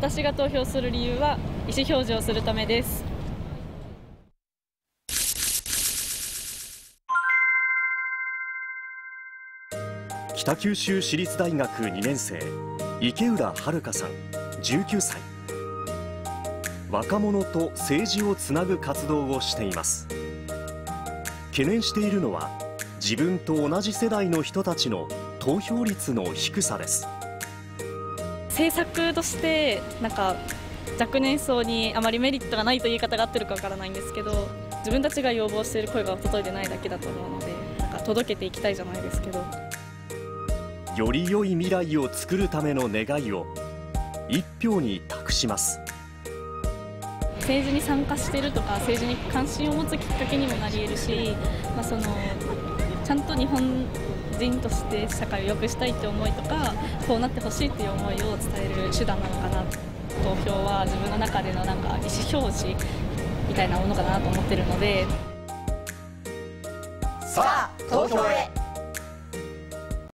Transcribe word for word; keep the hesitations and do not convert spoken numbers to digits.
私が投票する理由は意思表示をするためです。 北九州市立大学にねん生、池浦遥さんじゅうきゅうさい。若者と政治をつなぐ活動をしています。懸念しているのは自分と同じ世代の人たちの投票率の低さです。 政策としてなんか若年層にあまりメリットがないという言い方が合ってるかわからないんですけど、自分たちが要望している声が届いてないだけだと思うので、なんか届けていきたいじゃないですけど、 より良い未来を作るための願いを一票に託します。 政治に参加しているとか政治に関心を持つきっかけにもなり得るし、まあ、そのちゃんと日本人として社会を良くしたいって思いとか、こうなってほしいっていう思いを伝える手段なのかな。投票は自分の中でのなんか意思表示みたいなものかなと思ってるので、 さあ投票へ。